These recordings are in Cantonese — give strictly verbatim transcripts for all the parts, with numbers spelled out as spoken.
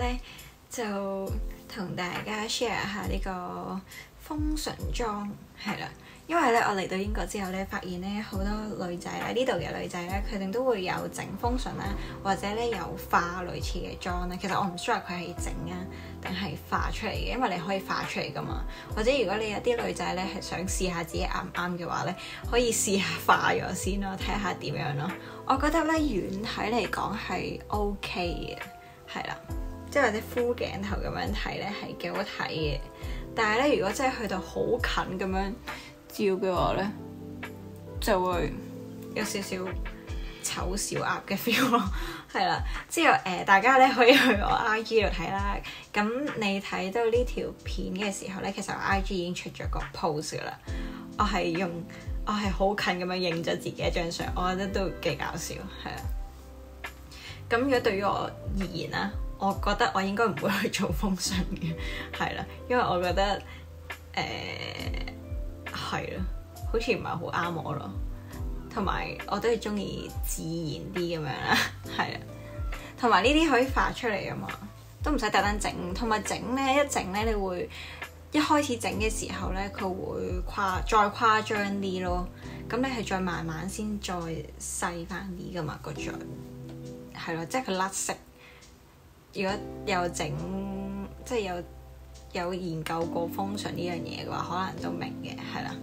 咧就同大家 share 下呢個豐唇妝係啦。因為咧，我嚟到英國之後咧，發現咧好多女仔啦，呢度嘅女仔咧，佢哋都會有整豐唇啦，或者咧有化類似嘅妝啦。其實我唔 sure 佢係整啊定係化出嚟嘅，因為你可以化出嚟噶嘛。或者如果你有啲女仔咧係想試下自己啱唔啱嘅話咧，可以試下化咗先咯，睇下點樣咯。我覺得咧遠睇嚟講係 OK 嘅，係啦，即係或者敷鏡頭咁樣睇咧係幾好睇嘅。但係咧，如果真係去到好近咁樣照嘅話咧，就會有少少醜小鴨嘅 feel 咯，係啦。之後誒、呃，大家咧可以去我 I G 度睇啦。咁你睇到呢條片嘅時候咧，其實我 I G 已經出咗個 post 噶啦。我係用我係好近咁樣影咗自己一張相，我覺得都幾搞笑，係啊。咁如果對於我而言啦，我覺得我應該唔會去做豐唇嘅，係啦，因為我覺得誒係咯，好似唔係好啱我咯，同埋我都係中意自然啲咁樣啦，係啊，同埋呢啲可以化出嚟啊嘛，都唔使特登整，同埋整咧一整咧，你會一開始整嘅時候咧，佢會誇再誇張啲咯，咁你係再慢慢先再細翻啲噶嘛個嘴，係咯，即係佢甩色。如果有整即係有有研究過豐唇呢樣嘢嘅話，可能都明嘅，係啦，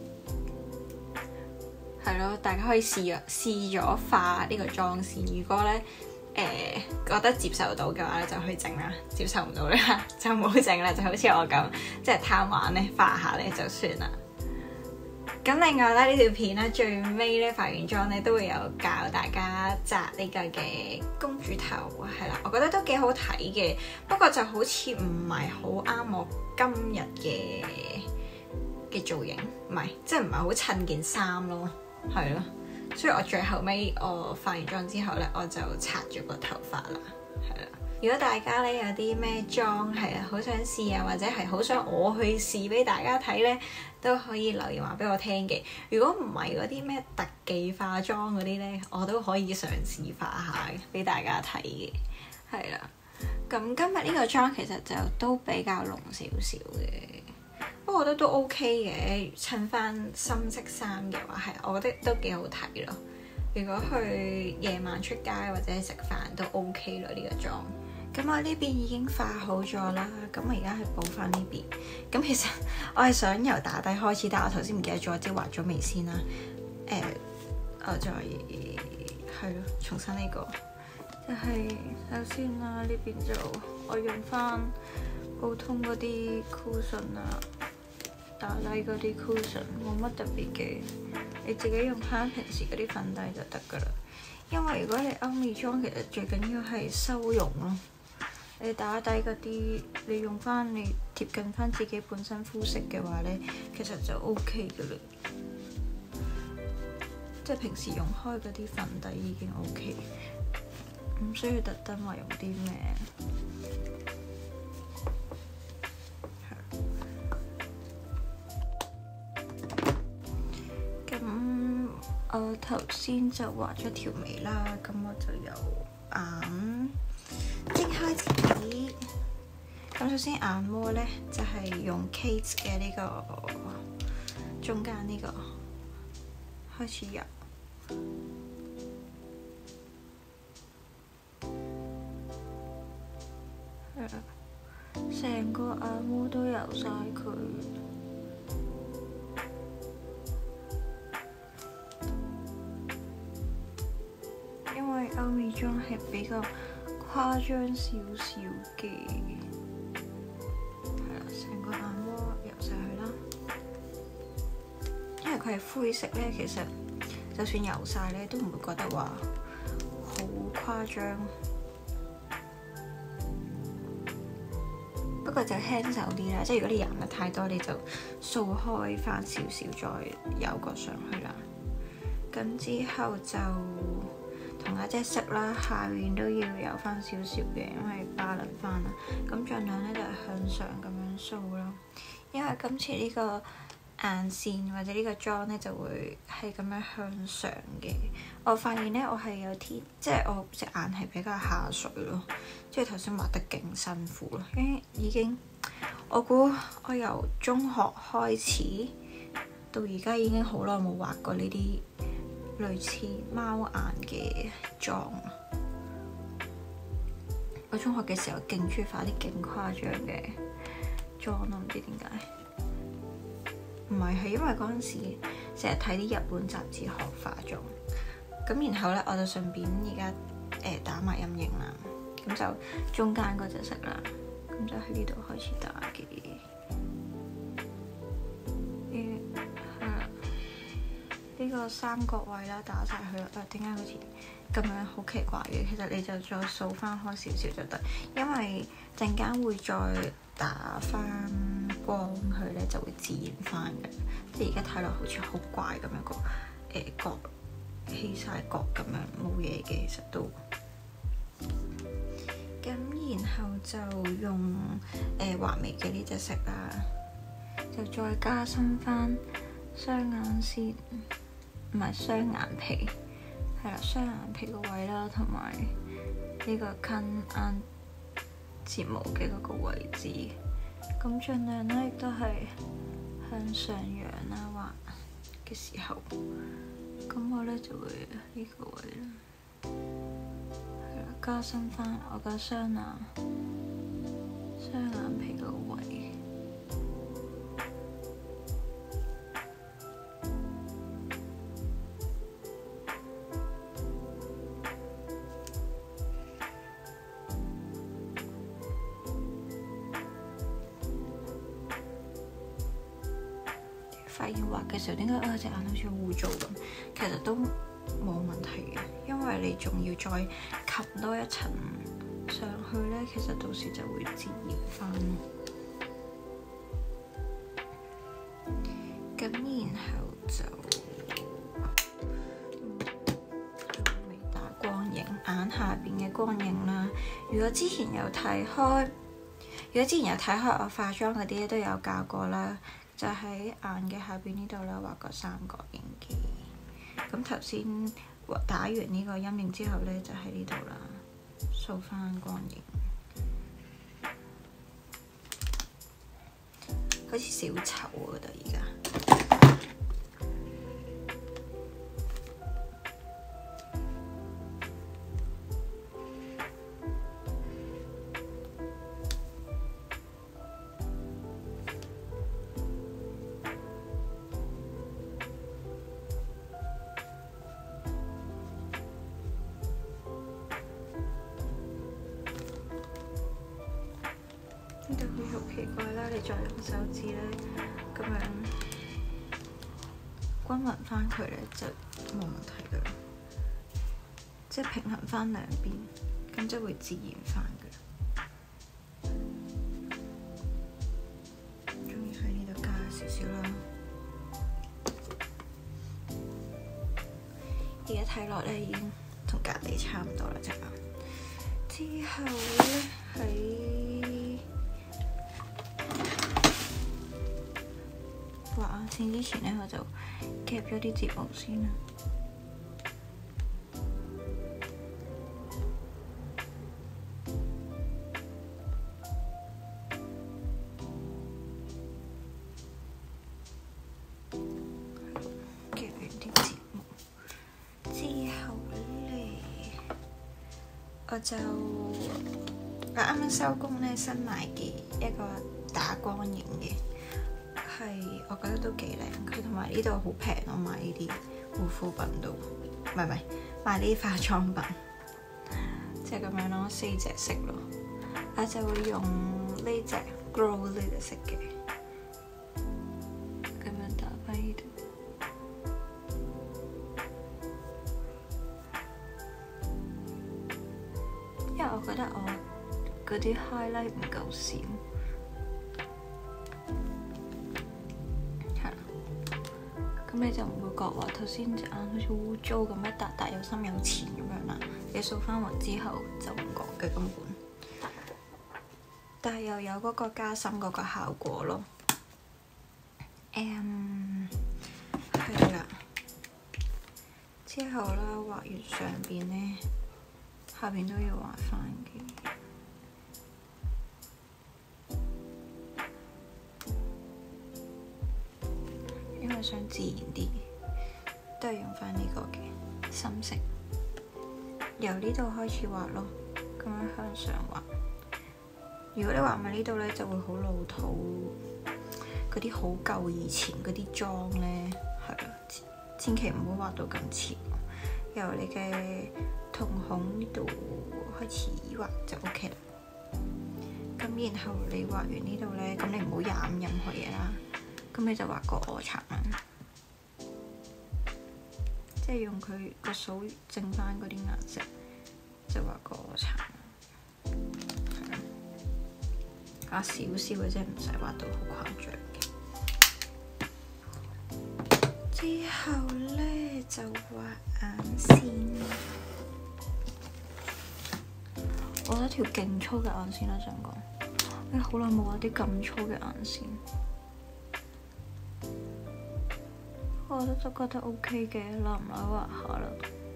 係咯，大家可以試咗試咗化呢個妝先。如果咧誒、呃、覺得接受到嘅話咧，就去整啦；接受唔到咧就冇整啦。就好似我咁，即係貪玩咧，化下咧就算啦。咁另外咧，呢條片咧最尾咧化完妝咧都會有教大家紮呢個嘅公主頭，係啦，我覺得都幾好睇嘅。不過就好似唔係好啱我今日嘅嘅造型，唔係即係唔係好襯件衫咯，係咯。所以我最後尾我化完妝之後咧，我就拆咗個頭髮啦，係啦。如果大家咧有啲咩妝係啊好想試啊，或者係好想我去試俾大家睇咧，都可以留言話俾我聽嘅。如果唔係嗰啲咩特技化妝嗰啲咧，我都可以嘗試化下俾大家睇嘅。係啦，咁今日呢個妝其實就都比較濃少少嘅，不過我覺得都 OK 嘅，襯翻深色衫嘅話係，我覺得都幾好睇咯。如果去夜晚出街或者食飯都 OK 咯呢個妝。咁我呢邊已經化好咗啦，咁我而家去補翻呢邊。咁其實我係想由打底開始，但係我頭先唔記得咗，即係畫咗眉先啦。誒、呃，我再係咯，重新呢、呢個。就係、是、首先啦，呢邊就我用翻普通嗰啲 cushion 啊，打底嗰啲 cushion 冇乜特別嘅，你自己用翻平時嗰啲粉底就得噶啦。因為如果你歐美妝，其實最緊要係修容咯。你打底嗰啲，你用翻你貼近翻自己本身膚色嘅話咧，其實就 OK 噶啦。即係平時用開嗰啲粉底已經 OK，唔需要特登話用啲咩。咁我頭先就畫咗條眉啦，咁我就由眼即開始。咁首先眼窩咧就係、是、用 Kate 嘅呢個中間呢、這個開始油，係啦，成個眼窩都油晒佢。因為歐美妝係比較誇張少少嘅，係啦，成個眼窩油晒佢啦。因為佢係灰色咧，其實就算油晒咧，都唔會覺得話好誇張。不過就輕手啲啦，即係如果你油得太多，你就掃開翻少少，再油個上去啦。咁之後就同一隻色啦，下面都要有翻少少嘅，因為巴倫翻啦。咁盡量咧就係向上咁樣掃啦，因為今次呢個眼線或者呢個妝咧就會係咁樣向上嘅。我發現咧，我係有啲即係我隻眼係比較下垂咯，即係頭先畫得勁辛苦咯，因為已經我估我由中學開始到而家已經好耐冇畫過呢啲類似貓眼嘅妝。我中學嘅時候勁中意畫啲勁誇張嘅妝咯，唔知點解。唔係係因為嗰陣時成日睇啲日本雜誌學化妝，咁然後咧我就順便而家誒打埋陰影啦，咁就中間嗰隻色啦，咁就喺呢度開始打嘅。誒係啦，呢個三角位啦打晒佢啦，誒點解好似咁樣好奇怪嘅？其實你就再掃翻開少少就得，因為陣間會再打翻光佢咧，就會自然翻嘅。即係而家睇落好似好怪咁樣個誒角起晒角咁樣，冇嘢嘅其實都。咁然後就用誒畫眉嘅呢隻色啦，就再加深翻雙眼線，唔係雙眼皮。係啦，雙眼皮個位啦，同埋呢個近眼睫毛嘅嗰個位置，咁盡量咧亦都係向上揚啦畫嘅時候，咁我咧就會呢個位啦，係啦，加深翻我個雙眼雙眼皮個位。發現畫嘅時候點解啊隻眼好似污糟咁？其實都冇問題嘅，因為你仲要再冚多一層上去咧，其實到時就會自然翻。咁然後就仲未打光影，眼下邊嘅光影啦。如果之前有睇開，如果之前有睇開我化妝嗰啲都有教過啦。就喺眼嘅下邊呢度啦，畫個三角形嘅。咁頭先打完呢個陰影之後咧，就喺呢度啦，掃翻光影，好似小丑我覺得而家。呢度會好奇怪啦！你再用手指咧咁樣均勻翻佢咧，就冇問題噶啦。即係平衡翻兩邊，咁就會自然翻噶。終於喺呢度加少少啦。而家睇落咧已經同隔離差唔多啦，隻眼。之後咧喺畫眼線之前咧，我就夾咗啲睫毛先啦。夾完啲睫毛之後咧，我就我啱啱收工咧，新買嘅一個打光影嘅。係，我覺得都幾靚。佢同埋呢度好平，我買呢啲護膚品都，唔係唔係買呢啲化妝品，即係咁樣咯，四隻色咯。我就會用呢隻 Glow 呢隻色嘅，咁樣打翻呢度。因為我覺得我嗰啲 highlight 唔夠閃。咁你就唔會覺話頭先隻眼好似污糟咁一笪笪有深有淺咁樣啦。你掃翻勻之後就唔覺嘅根本，但係又有嗰個加深嗰個效果咯。 誒係啦，之後啦，畫完上邊咧，下邊都要畫翻嘅。因為想自然啲，都係用翻呢個嘅深色，由呢度開始畫咯，咁樣向上畫。如果你畫埋呢度咧，就會好老土，嗰啲好舊以前嗰啲妝咧，係咯，千祈唔好畫到咁前。由你嘅瞳孔呢度開始畫就 OK 啦。咁然後你畫完呢度咧，咁你唔好染任何嘢啦。咁你就畫個臥蠶啦，即係用佢個手剩翻嗰啲顏色，就畫個臥蠶。畫少少嘅啫，唔使畫到好誇張嘅。之後咧就畫眼線，我覺得條勁粗嘅眼線啦，想講，哎，好耐冇畫啲咁粗嘅眼線。我都都覺得 OK 嘅，耐唔耐畫下啦。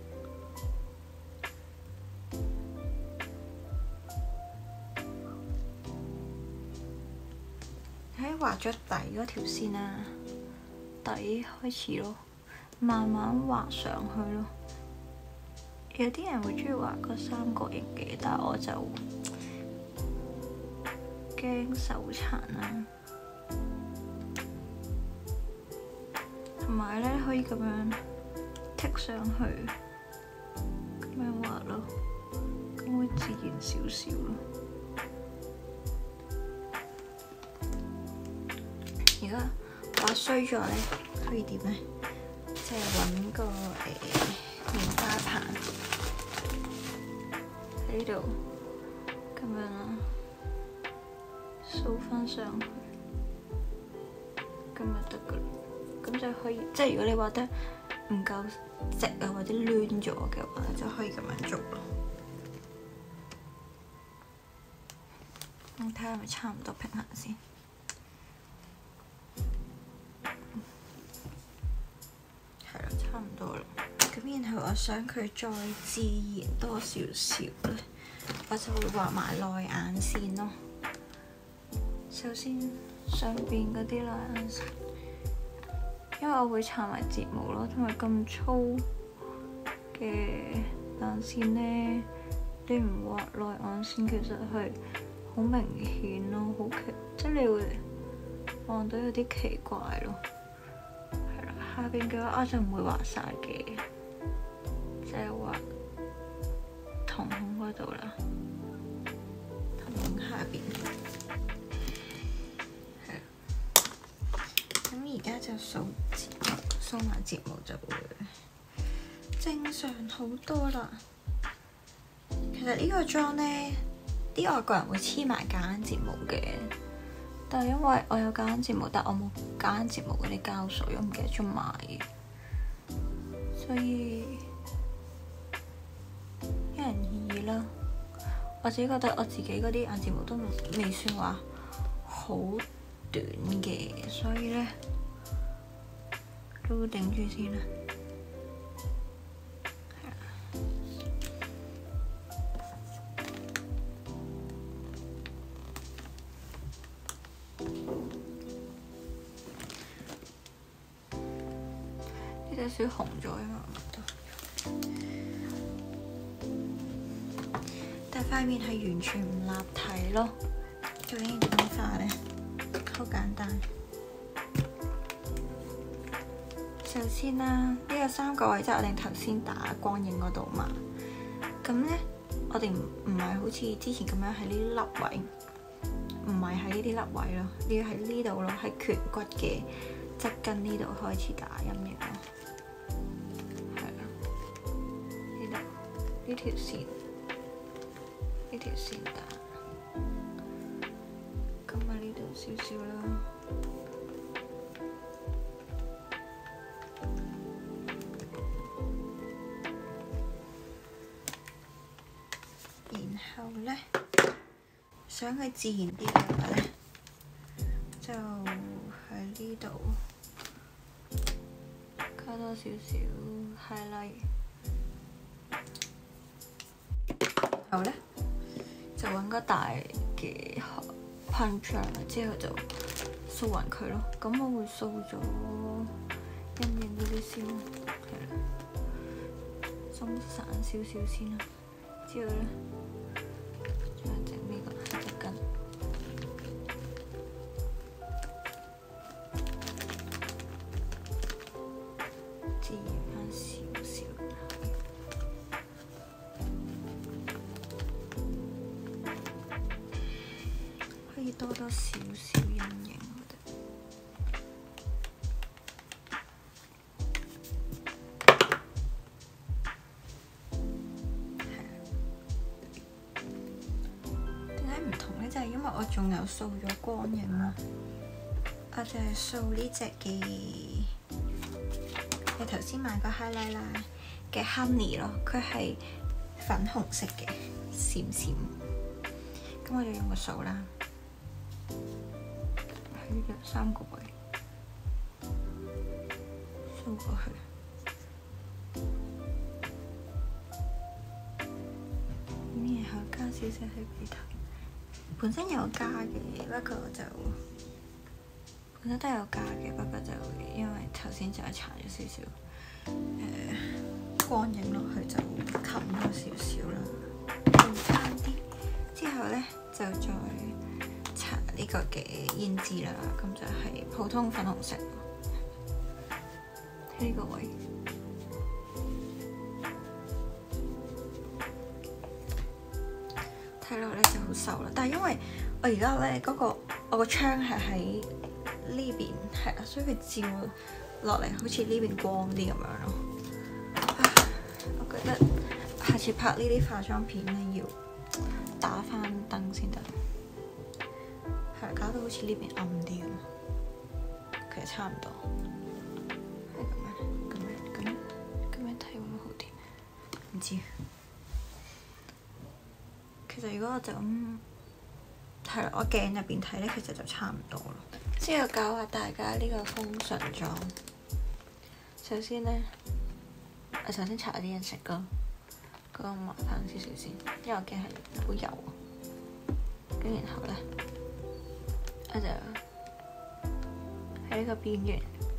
喺畫咗底嗰條線啦，底開始咯，慢慢畫上去咯。有啲人會中意畫個三角形嘅，但係我就驚手殘啦。同埋咧，可以咁樣剔上去，咁樣畫咯，咁會自然少少咯。而家畫衰咗咧，可以點咧？即係揾個誒棉花棒喺呢度咁樣啦，掃翻上去，咁就得噶啦。咁就可以，即係如果你畫得唔夠直啊，或者亂咗嘅話，就可以咁樣做咯。我睇下係咪差唔多平衡先。係啦，差唔多啦。咁然後我想佢再自然多少少咧，我就會畫埋內眼線咯。首先上邊嗰啲內眼線。因為我會搽埋睫毛咯，同埋咁粗嘅眼線咧，你唔畫內眼線其實係好明顯咯，好奇，即係你會望到有啲奇怪咯。係啦，下邊嘅話我就唔會畫晒嘅，即係畫瞳孔嗰度啦，瞳孔下邊。咁而家就掃睫毛，掃埋睫毛就會正常好多啦。其實呢個妝咧，啲外國人會黐埋假眼睫毛嘅，但係因為我有假眼睫毛，但我冇假眼睫毛嗰啲膠水，我唔記得咗買，所以因人而異啦。我自己覺得我自己嗰啲眼睫毛都未算話好短嘅，所以咧都頂住先啦。係啦，呢隻少紅咗啊嘛，但係塊面係完全唔立體咯。究竟點樣畫咧？好簡單。首先啦，呢、這個三角位即係我哋頭先打光影嗰度嘛。咁咧，我哋唔唔係好似之前咁樣喺呢粒位，唔係喺呢啲粒位咯，你要喺呢度咯，喺顴骨嘅側根呢度開始打陰影咯。係啊，呢度呢條線，呢條線打。咁啊，呢度少少啦。然後咧，想佢自然啲嘅話咧，就喺呢度。 加多少少 highlight。然後咧就揾個大嘅噴醬，之後就掃勻佢咯。咁我會掃咗陰影嗰啲先，係啦，鬆散少少先啦。之後咧再整呢個黑隻根，自然翻少少。可以多多少少陰影，我覺得。係啊。點解唔同咧？就係因為我仲有掃咗光影咯。我就係掃呢隻嘅，你頭先買個 highlight 啦嘅 honey 咯，佢係粉紅色嘅，閃閃。咁我就用個掃啦。喺兩三個位掃過去，咁然後加少少喺鼻頭，本身有加嘅，不過就本身都有加嘅，不過就因為頭先就係搽咗少少誒光影落去，就冚咗少少啦，變翻啲。之後咧就再搽呢個嘅胭脂啦，咁就係普通粉紅色喺呢個位，睇落咧就好瘦啦。但係因為我而家咧嗰個我個窗係喺呢邊，係啦，所以佢照落嚟好似呢邊光啲咁樣咯。我覺得下次拍呢啲化妝片咧要打翻燈先得。搞到好似呢邊暗啲咁，其實差唔多，係咁樣，咁樣，咁樣，咁樣睇會唔會好啲？唔知。其實如果我就咁係啦，我鏡入邊睇咧，其實就差唔多咯。之後教下大家呢個豐唇妝。首先咧，我首先搽啲人食咯，嗰個麻煩少少先，因為我驚係好油。跟然後咧。我就喺呢個邊緣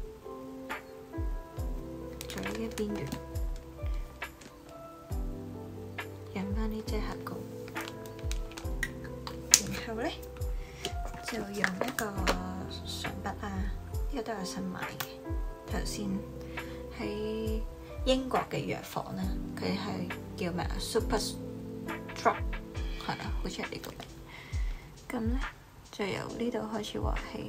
做呢個邊緣，引翻啲遮瑕膏，然後咧就用一個唇筆啊，呢、這個都有新買嘅。頭先喺英國嘅藥房啦，佢係叫咩啊 ？Super Drop 係啦，好似係呢個名。咁咧。就由呢度開始畫起，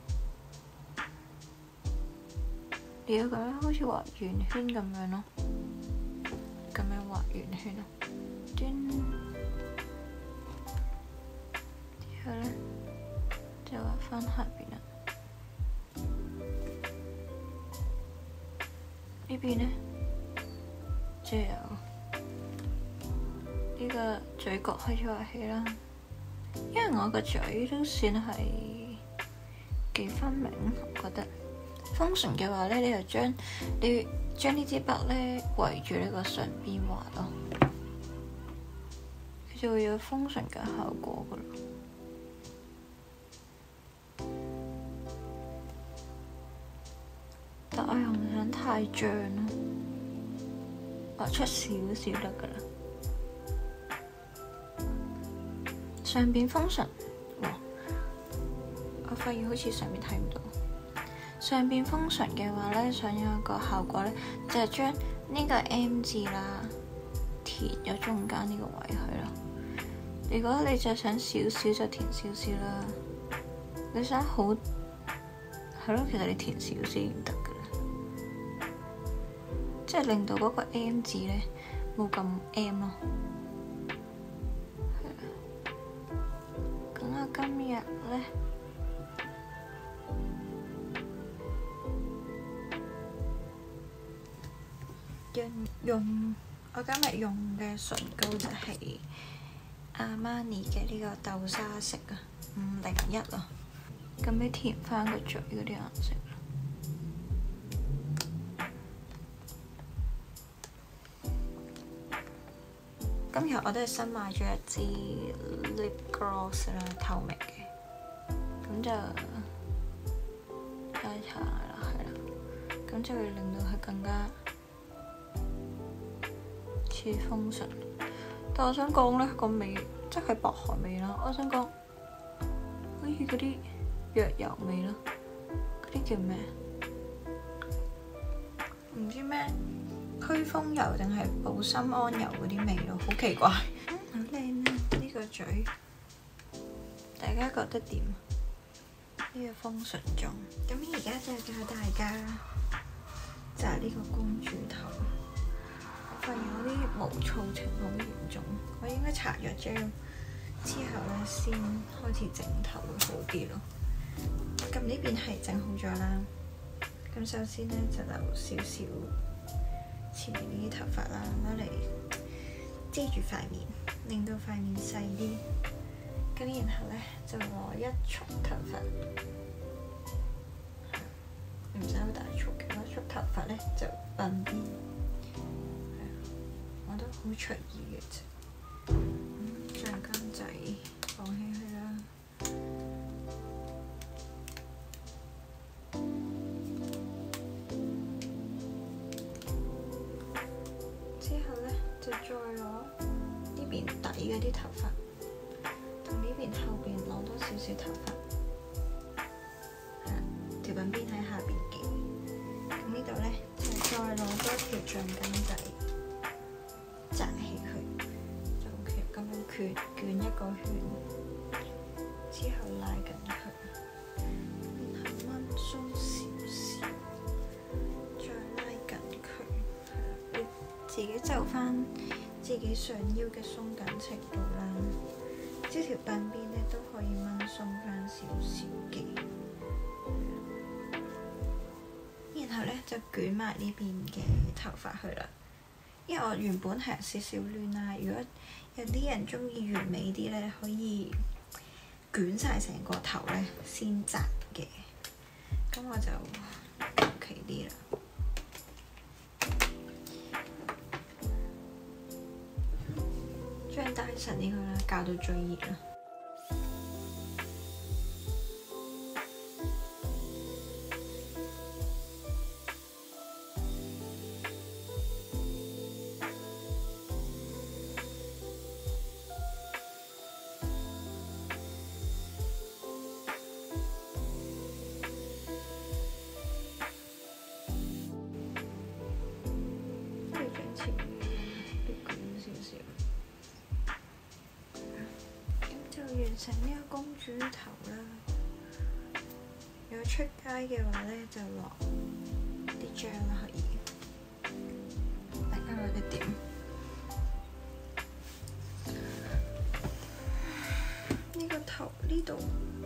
如果咁樣好似畫圓圈咁樣咯，咁樣畫圓圈咯，端之後咧就畫翻下邊啦，呢邊咧就由呢個嘴角開始畫起啦。因為我個嘴都算係幾分明，我覺得豐唇嘅話咧，你就將你將呢支筆咧圍住呢個唇邊畫咯，佢就會有豐唇嘅效果噶啦。但我又唔想太脹咯，畫出少少得噶啦。上邊豐唇，哇！我發現好似上面睇唔到。上邊豐唇嘅話咧，想要一個效果咧，就係將呢個 M 字啦填咗中間呢個位去咯。如果你就想少少就填少少啦。你想好係咯，其實你填少少已經得噶啦，即係令到嗰個 M 字咧冇咁 M 咯。今日咧用用我今日用嘅唇膏就係阿瑪尼嘅呢個豆沙色啊，五零一啊，咁你填翻個嘴嗰啲顏色， 今日我都係新買咗一支 lip gloss 啦，透明嘅，咁就搽一搽啦，係啦，咁就會令到佢更加似豐唇。但我想講咧，個味即係薄荷味啦。我想講好似嗰啲藥油味啦，嗰啲叫咩？唔知咩驅風油定係保心安油嗰啲味咯，好奇怪。好靚啊！呢個嘴，大家覺得點？呢個豐唇妝。咁而家就教大家紮呢個公主頭。我發現我啲毛躁情好嚴重，我應該搽咗 gel 之後咧先開始整頭會好啲咯。咁呢邊係整好咗啦。咁首先咧就留少少前面呢啲頭髮啦，攞嚟遮住塊面，令到塊面細啲。咁然後咧就攞一束頭髮，唔使好大束嘅，攞一束頭髮咧就鬢邊，係啊，我都好隨意嘅啫。咁橡筋仔放起去啦。之後咧就再攞呢邊底嗰啲頭髮，同呢邊後邊攞多少少頭髮，係啦，條鬢邊喺下邊嘅。咁呢度咧就再攞多條橡筋仔紮起佢，就 OK。咁樣捲捲一個圈，之後拉緊佢，然後掹鬆少少，再拉緊佢，係啦，你自己就翻自己上腰嘅鬆緊程度啦。即條鬢邊咧都可以掹鬆翻少少嘅，然後咧就捲埋呢邊嘅頭髮去啦。因為我原本係有少少亂啦，如果有啲人中意完美啲咧，可以捲晒成個頭咧先紮嘅，咁我就求其啲啦。將戴森呢個啦，校到最熱啦。跟住將前面都捲少少。就完成呢個公主頭啦。如果出街嘅話咧，就落啲醬啦，可以。大家覺得點？呢個頭呢度